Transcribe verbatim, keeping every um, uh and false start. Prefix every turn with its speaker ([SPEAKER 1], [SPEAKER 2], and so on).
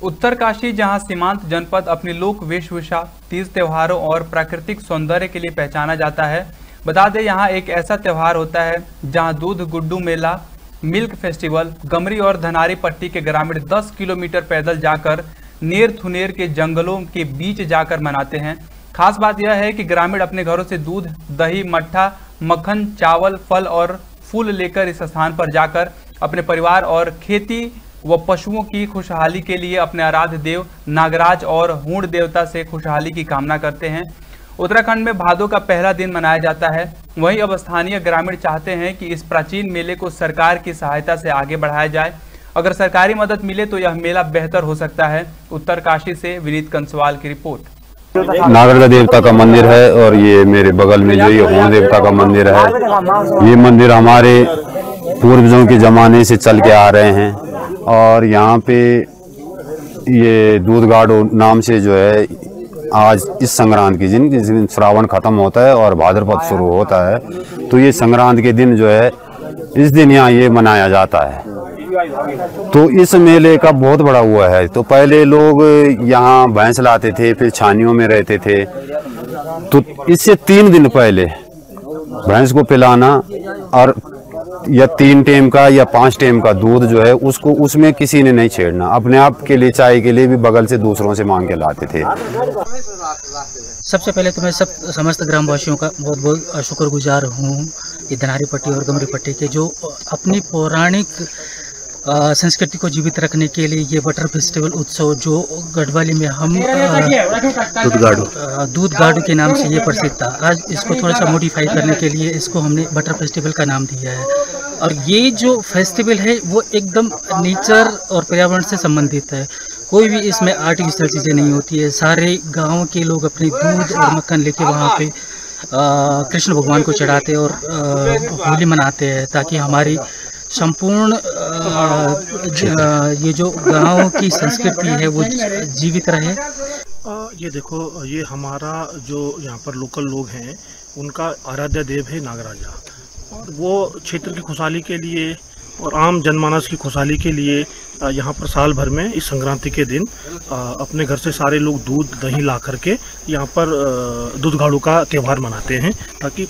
[SPEAKER 1] उत्तरकाशी, जहां सीमांत जनपद अपनी लोक वेशभूषा, तीज त्योहारों और प्राकृतिक सौंदर्य के लिए पहचाना जाता है। बता दें, यहां एक ऐसा त्योहार होता है जहां दूध गुड्डू मेला, मिल्क फेस्टिवल, गमरी और धनारी पट्टी के ग्रामीण दस किलोमीटर पैदल जाकर नेर थुनेर के जंगलों के बीच जाकर मनाते हैं। खास बात यह है कि ग्रामीण अपने घरों से दूध, दही, मट्ठा, मक्खन, चावल, फल और फूल लेकर इस स्थान पर जाकर अपने परिवार और खेती व पशुओं की खुशहाली के लिए अपने आराध्य देव नागराज और हूण देवता से खुशहाली की कामना करते हैं। उत्तराखंड में भादों का पहला दिन मनाया जाता है। वहीं अब स्थानीय ग्रामीण चाहते हैं कि इस प्राचीन मेले को सरकार की सहायता से आगे बढ़ाया जाए। अगर सरकारी मदद मिले तो यह मेला बेहतर हो सकता है। उत्तरकाशी से विनीत कंसवाल की रिपोर्ट।
[SPEAKER 2] नागराज देवता का मंदिर है और ये मेरे बगल में जो ये हूण देवता का मंदिर है, ये मंदिर हमारे पूर्वजों के जमाने से चल के आ रहे हैं। और यहाँ पे ये दूध गाड़ो नाम से जो है आज इस संक्रांत के दिन जिस दिन श्रावण खत्म होता है और भाद्रपद शुरू होता है, तो ये संक्रांत के दिन जो है इस दिन यहाँ ये मनाया जाता है। तो इस मेले का बहुत बड़ा हुआ है। तो पहले लोग यहाँ भैंस लाते थे, फिर छानियों में रहते थे। तो इससे तीन दिन पहले भैंस को पिलाना और या तीन टाइम का या पांच टाइम का दूध जो है उसको उसमें किसी ने नहीं छेड़ना। अपने आप के लिए, चाय के लिए भी बगल से दूसरों से मांग के लाते थे।
[SPEAKER 3] सबसे पहले तो मैं सब समस्त ग्रामवासियों का बहुत बहुत शुक्रगुजार हूँ, ये धनारी पट्टी और गमरी पट्टी के, जो अपनी पौराणिक संस्कृति को जीवित रखने के लिए ये वाटर फेस्टिवल उत्सव जो गढ़वाली में हम दूध गाड़ू दूध गाड़ू के नाम से ये प्रसिद्ध था, आज इसको थोड़ा सा मॉडिफाई करने के लिए इसको हमने वाटर फेस्टिवल का नाम दिया है। और ये जो फेस्टिवल है वो एकदम नेचर और पर्यावरण से संबंधित है। कोई भी इसमें आर्टिफिशियल चीज़ें नहीं होती है। सारे गाँव के लोग अपने दूध और मक्खन लेके वहाँ पे कृष्ण भगवान को चढ़ाते और होली मनाते हैं, ताकि हमारी संपूर्ण ये जो गांव की संस्कृति है वो जीवित रहे।
[SPEAKER 4] ये देखो, ये हमारा जो यहाँ पर लोकल लोग हैं उनका आराध्य देव है नागराजा, और वो क्षेत्र की खुशहाली के लिए और आम जनमानस की खुशहाली के लिए यहाँ पर साल भर में इस संक्रांति के दिन अपने घर से सारे लोग दूध दही ला करके यहाँ पर दूध गाड़ू का त्यौहार मनाते हैं, ताकि